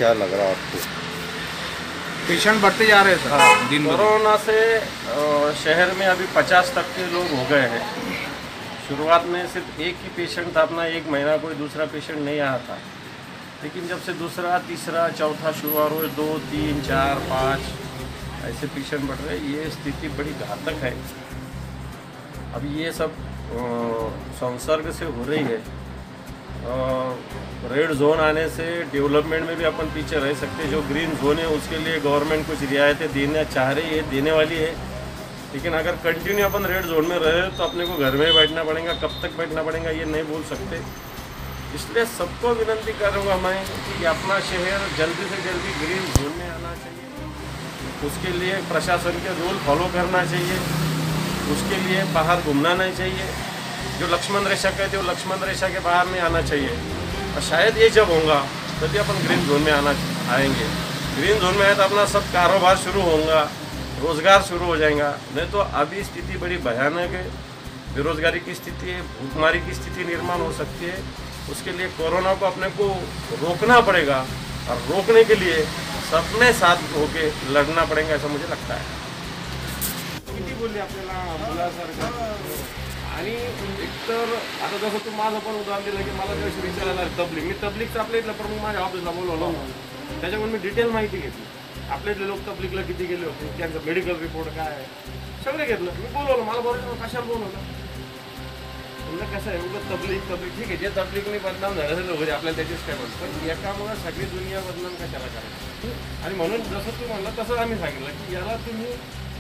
क्या लग रहा है आपको? पेशेंट बढ़ते जा रहे हैं सर। हाँ, दिन कोरोना से शहर में अभी 50 तक के लोग हो गए हैं। शुरुआत में सिर्फ एक ही पेशेंट था, अपना 1 महीना कोई दूसरा पेशेंट नहीं आया था, लेकिन जब से दूसरा, तीसरा, चौथा शुरू हुआ, रोज 2, 3, 4, 5 ऐसे पेशेंट बढ़ रहे, ये स्थिति बड़ी घातक है। अब ये सब संसर्ग से हो रही है। रेड जोन आने से डेवलपमेंट में भी अपन पीछे रह सकते हैं। जो ग्रीन जोन है उसके लिए गवर्नमेंट कुछ रियायतें देना चाह रही है, देने वाली है, लेकिन अगर कंटिन्यू अपन रेड जोन में रहे तो अपने को घर में बैठना पड़ेगा। कब तक बैठना पड़ेगा ये नहीं बोल सकते। इसलिए सबको विनती करूँगा मैं कि अपना शहर जल्दी से जल्दी ग्रीन जोन में आना चाहिए। उसके लिए प्रशासन के रूल फॉलो करना चाहिए। उसके लिए बाहर घूमना नहीं चाहिए। जो लक्ष्मण रेखा कहते हैं वो लक्ष्मण रेखा के बाहर नहीं आना चाहिए। और शायद ये जब होगा तभी अपन ग्रीन जोन में आएंगे। ग्रीन जोन में आए तो अपना सब कारोबार शुरू होगा, रोज़गार शुरू हो जाएगा। नहीं तो अभी स्थिति बड़ी भयानक है। बेरोजगारी की स्थिति है, भूखमरी की स्थिति निर्माण हो सकती है। उसके लिए कोरोना को अपने को रोकना पड़ेगा और रोकने के लिए सबने साथ होके लड़ना पड़ेगा, ऐसा मुझे लगता है। किती बोलले आपल्याला मुलासारखं. आणि एकतर आता जसं तू माझं पण उदाहरण दिलं की मला त्याविषयी विचारायला तबलीग, मी तबलीगचं आपल्या इथलं प्रमुख माझ्या ऑफिसला बोलवलं, त्याच्याकडून मी डिटेल माहिती घेतली. आपल्या इथले लोक तबलीगला किती गेले होते, त्यांचं मेडिकल रिपोर्ट काय आहे सगळं घेतलं. मी बोलवलं, मला बरोबर कशाला बोलवलं. म्हणजे कसं आहे, उलट तबलीग ठीक आहे, जे तबलीगने बदनाम झालं वगैरे आपल्याला त्याचीच काय म्हणतो, पण एकामुळे सगळी दुनिया बदनाम कशाला करायची. आणि म्हणून जसं तू म्हणलं तसं आम्ही सांगितलं की याला तुम्ही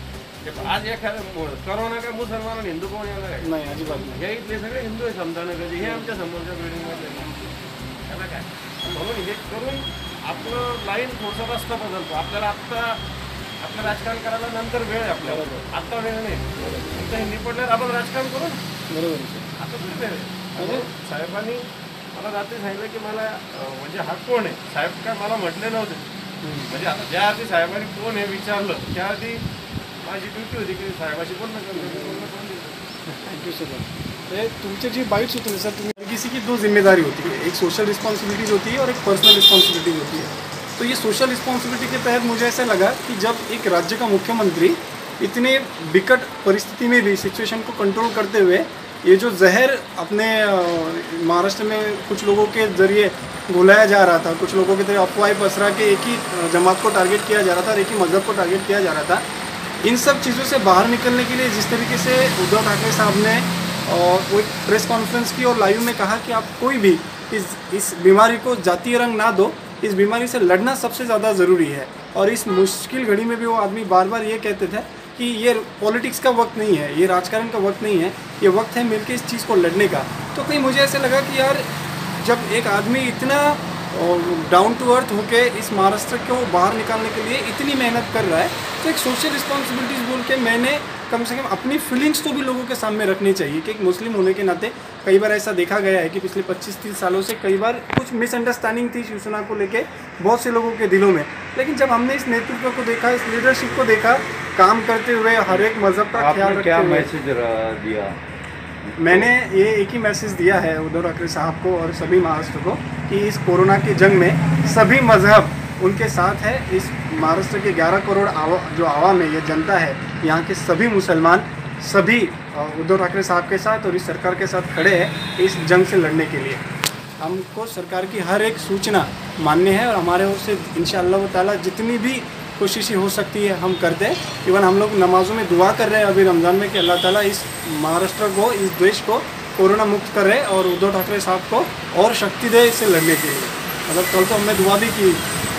आज एखाद्या करोना काय मुसलमान आणि हिंदू कोण येणार आहे? नाही, अजिबात नाही. हे इथले सगळे हिंदू आहे समजानं कधी, हे आमच्या समोरच्या बिल्डिंगमध्ये त्याला काय. म्हणून हे करून आपलं लाईन थोडसा रस्ता बदलतो. आपल्याला आत्ता आपलं राजकारण करायला नंतर वेळ आहे आपल्याला, आत्ता वेळ नाही. आता हे निपटल्यावर आपण राजकारण करू. बरोबर. आता तुम्ही वेळ आहे. साहेबांनी मला रात्री सांगितलं की मला म्हणजे हा कोण आहे साहेब, काय मला म्हटले नव्हते. म्हणजे आता ज्या आधी साहेबांनी कोण हे विचारलं त्याआधी माझी ड्युटी होती की साहेबाशी बोलणं करून. Thank you so much. तुमचे जी बाइट्स होते हैं सर, तुम्हें किसी की 2 जिम्मेदारी होती है, एक सोशल रिस्पॉन्सिबिलिटीज़ होती है और एक पर्सनल रिस्पॉन्सिबिलिटीज़ होती है. तो ये सोशल रिस्पॉन्सिबिलिटी के तहत मुझे ऐसा लगा कि जब एक राज्य का मुख्यमंत्री इतने विकट परिस्थिति में भी सिचुएशन को कंट्रोल करते हुए ये जो जहर अपने महाराष्ट्र में कुछ लोगों के ज़रिए घुलाया जा रहा था, कुछ लोगों की तरह अफवाहें पसरा के एक ही जमात को टारगेट किया जा रहा था, एक ही मज़हब को टारगेट किया जा रहा था, इन सब चीज़ों से बाहर निकलने के लिए जिस तरीके से उद्धव ठाकरे साहब ने वो एक प्रेस कॉन्फ्रेंस की और लाइव में कहा कि आप कोई भी इस बीमारी को जातीय रंग ना दो, इस बीमारी से लड़ना सबसे ज़्यादा ज़रूरी है. और इस मुश्किल घड़ी में भी वो आदमी बार बार ये कहते थे कि ये पॉलिटिक्स का वक्त नहीं है, ये राजकारण का वक्त नहीं है, ये वक्त है मिलकर इस चीज़ को लड़ने का. तो कहीं मुझे ऐसे लगा कि यार जब एक आदमी इतना डाउन टू अर्थ होके इस महाराष्ट्र को बाहर निकालने के लिए इतनी मेहनत कर रहा है, तो एक सोशल रिस्पॉन्सिबिलिटीज़ बोल के मैंने कम से कम अपनी फीलिंग्स तो भी लोगों के सामने रखनी चाहिए कि एक मुस्लिम होने के नाते कई बार ऐसा देखा गया है कि पिछले 25-30 सालों से कई बार कुछ मिसअंडरस्टैंडिंग थी शिवसेना को लेके बहुत से लोगों के दिलों में. लेकिन जब हमने इस नेतृत्व को देखा, इस लीडरशिप को देखा काम करते हुए, हर एक मज़हब का ख्याल रखते हुए, मैसेज दिया? मैंने ये एक ही मैसेज दिया है उद्धव ठाकरे साहब को और सभी महाराष्ट्र को कि इस कोरोना की जंग में सभी मज़हब उनके साथ है. इस महाराष्ट्र के 11 करोड़ जो आवाम है, ये जनता है, यहाँ के सभी मुसलमान सभी उद्धव ठाकरे साहब के साथ और इस सरकार के साथ खड़े हैं इस जंग से लड़ने के लिए. हमको सरकार की हर एक सूचना मान्य है और हमारे ओर से इंशाअल्लाह ताला जितनी भी कोशिशें हो सकती है हम करते हैं. इवन हम लोग नमाज़ों में दुआ कर रहे हैं अभी रमज़ान में कि अल्लाह ताला इस महाराष्ट्र को, इस देश को कोरोना मुक्त करे और उद्धव ठाकरे साहब को और शक्ति दे इससे लड़ने के लिए. मतलब कल तो हमने दुआ भी की.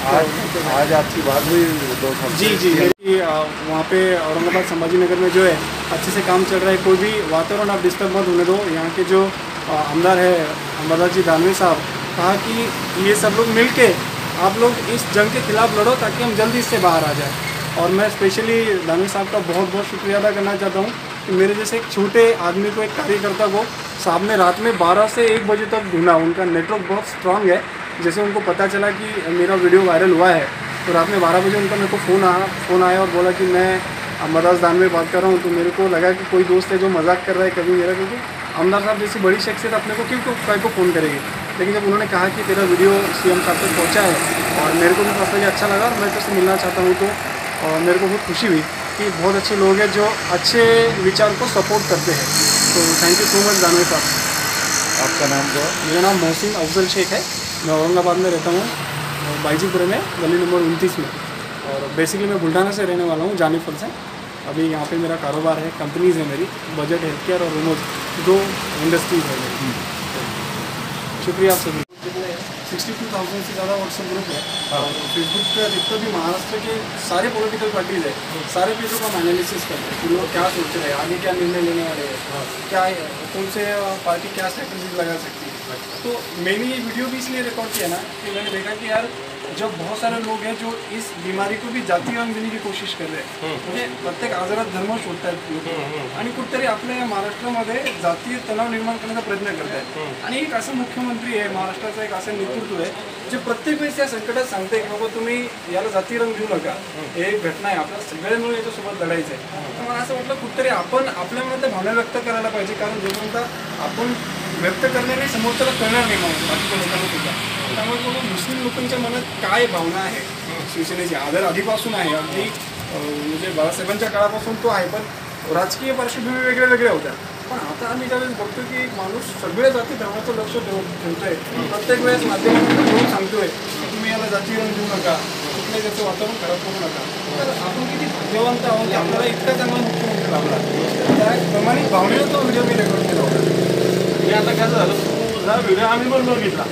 आज आपकी बात हुई उद्धव ठाकरे? जी मेरी वहाँ पे औरंगाबाद संभाजी नगर में जो है अच्छे से काम चल रहा है. कोई भी वातावरण आप डिस्टर्ब मत होने दो. यहाँ के जो आमदार है अमरदास जी दानवे साहब, कहा कि ये सब लोग मिल के आप लोग इस जंग के खिलाफ़ लड़ो ताकि हम जल्दी इससे बाहर आ जाएं. और मैं स्पेशली दानवे साहब का बहुत बहुत शुक्रिया अदा करना चाहता हूँ कि मेरे जैसे एक छोटे आदमी को, एक कार्यकर्ता को साहब ने रात में 12 से 1 बजे तक ढूंढा. उनका नेटवर्क बहुत स्ट्रांग है. जैसे उनको पता चला कि मेरा वीडियो वायरल हुआ है तो रात में 12 बजे उनका मेरे को फ़ोन आया और बोला कि मैं अमरदास दानवे बात कर रहा हूँ. तो मेरे को लगा कि कोई दोस्त है जो मजाक कर रहा है कभी मेरा, क्योंकि आमदार साहब जैसी बड़ी शख्सियत अपने को क्यों को फ़ोन करेगी. लेकिन जब उन्होंने कहा कि तेरा वीडियो सीएम साहब तक पहुंचा है और मेरे को भी पर्सनली अच्छा लगा और मैं तुझसे मिलना चाहता हूँ, तो मेरे को बहुत खुशी हुई कि बहुत अच्छे लोग हैं जो अच्छे विचार को सपोर्ट करते हैं। तो thank you so much Danve साहब। आपका नाम क्या है? मेरा नाम मोहसिन अफजल शेख है, मैं औरंगाबाद में रहता हूँ, बाईजीपुर में, गली नंबर 29 में। और बेसिकली मैं बुल्ढाना से रहने वाला हूँ, जानीफल से। अभी यहाँ पे मेरा कारोबार है, कंपनीज़ है मेरी, बजट हेल्थ केयर और रिमोट, 2 इंडस्ट्रीज़ है मेरी। शुक्रिया आप सभी। 62,000 से ज़्यादा व्हाट्सएप ग्रुप है और फेसबुक पे जितने भी महाराष्ट्र के सारे पॉलिटिकल पार्टीज़ है, सारे पेजों का हम एनालिसिस करते हैं कि लोग क्या सोच रहे हैं, आगे क्या निर्णय लेने वाले हैं, क्या कौन से पार्टी क्या स्ट्रैटेजी लगा सकती है। तो मैंने ये वीडियो भी इसलिए रिकॉर्ड किया ना कि मैंने देखा कि यार जब बहुत सारे लोग हैं जो इस बीमारी को भी जाती रंग देने की कोशिश कर रहे हैं, म्हणजे प्रत्येक आजारात धर्म शोधतात लोक आणि कुठेतरी आपल्या या महाराष्ट्रामध्ये जातीय तणाव निर्माण करण्याचा प्रयत्न करत आहेत। आणि एक असं मुख्यमंत्री आहे महाराष्ट्राचं, एक असं नेतृत्व आहे जे प्रत्येक वेळेस या संकटात सांगते की बाबा तुम्ही याला जाती रंग देऊ नका, हे एक घटना आहे, आपल्याला सगळ्या मिळून याच्यासोबत लढायचं आहे। तर मला असं वाटलं कुठेतरी आपण आपल्या मनातल्या भावना व्यक्त करायला पाहिजे, कारण जोपर्यंत आपण व्यक्त करण्याने समोरच्याला कळणार नाही म्हणून बाकीच्या लोकांना सुद्धा। त्यामुळे बाबा मुस्लिम लोकांच्या मनात काय भावना आहे शिवसेनेची आदर आधीपासून आहे, अगदी म्हणजे बाळासाहेबांच्या काळापासून तो आहे, पण राजकीय पार्श्वभूमी वेगळ्या वेगळ्या होत्या। पण आता आम्ही ज्यावेळेस बघतो की एक माणूस सगळ्या जाती धर्माचं लक्ष ठेवतोय, प्रत्येक वेळेस माध्यमांना घेऊन सांगतोय की तुम्ही याला जाती रंग देऊ नका, कुठल्याही त्याचं वातावरण खराब करू नका। तर आपण किती भाग्यवंत आहोत की आपल्याला इतका चांगला मुख्यमंत्री लाभला। त्याप्रमाणे भावनेनं तो व्हिडिओ मी रेकॉर्ड केला होता। हे आता कसं झालं, तुझा व्हिडिओ आम्ही पण बघितला,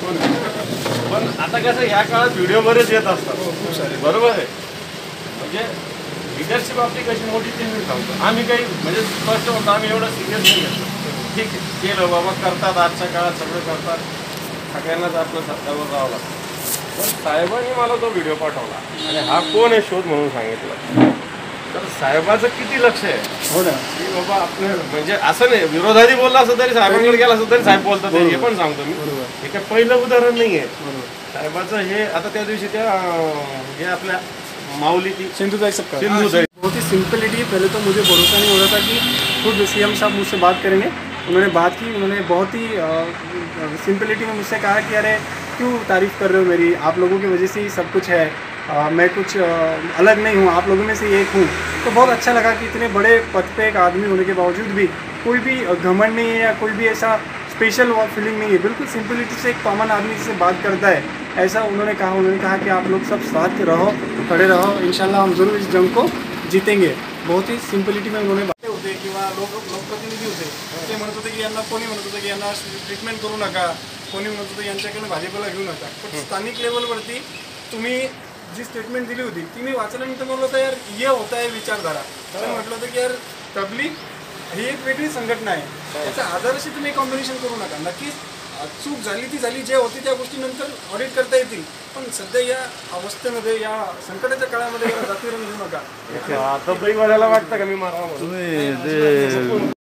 पण आता कसं ह्या काळात व्हिडिओ बरेच येत असतात, खूप सारे बरोबर आहे। म्हणजे लिडरशिप आपली कशी मोठी ते मी सांगतो, आम्ही काही म्हणजे स्पष्ट होतं, आम्ही एवढं सिरियस नाही घेतो, ठीक आहे केलं बाबा, करतात आजच्या काळात सगळं करतात, सगळ्यांनाच आपलं सत्तावर राहावं लागतं। पण साहेबांनी मला तो व्हिडिओ पाठवला आणि हा कोण आहे शोध म्हणून सांगितलं, तर साहेबाचं किती लक्ष आहे हो ना की बाबा आपलं म्हणजे असं नाही विरोधादी बोलला असं तरी साहेबांकडे गेला असं तरी साहेब बोलतात, हे पण सांगतो मी। हे काय पहिलं उदाहरण नाही आहे साहेबाचं हे। आता त्या दिवशी त्या हे आपल्या माऊली की सिंधुताई सबका सिंधुताई, बहुत ही सिंपलिटी। पहले तो मुझे भरोसा नहीं हो रहा था कि खुद सीएम साहब मुझसे बात करेंगे। उन्होंने बात की, उन्होंने बहुत ही सिंपलिटी में मुझसे कहा कि अरे क्यों तारीफ़ कर रहे हो मेरी, आप लोगों की वजह से ही सब कुछ है, मैं कुछ अलग नहीं हूँ, आप लोगों में से एक हूँ। तो बहुत अच्छा लगा कि इतने बड़े पद पे एक आदमी होने के बावजूद भी कोई भी घमंड नहीं है या कोई भी ऐसा स्पेशल फीलिंग नहीं है, बिल्कुल सिंपलिटी से एक कॉमन आदमी जिससे बात करता है ऐसा उन्होंने कहा। उन्होंने कहा कि आप लोग सब साथ रहो, खड़े रहो, इंशाल्लाह हम ज़रूर इस जंग को जीतेंगे। बहुत ही सिंपलिटी में उन्होंने बातें होते किंवा लोकप्रतिनिधी होते ते म्हणत होते की यांना कोणी म्हणत होतं की यांना ट्रीटमेंट करू नका, कोणी म्हणत होतं यांच्याकडे भाजपला घेऊ नका। पण स्थानिक लेवलवरती तुम्ही जी स्टेटमेंट दिली होती ती मी वाचल्यानंतर म्हणलं होतं यार ये होता है विचारधारा। तर म्हटलं होतं की यार तबलीग ही एक वेगळी संघटना आहे, त्याचा आधाराशी तुम्ही कॉम्बिनेशन करू नका। नक्कीच चूक झाली ती झाली, जे होती त्या गोष्टी नंतर ऑडिट करता येतील, पण सध्या या अवस्थेमध्ये या संकटाच्या काळामध्ये जाती रंग घेऊ नका। आता वाटायला वाटतं का मी मारावं म्हणून? तुम्ही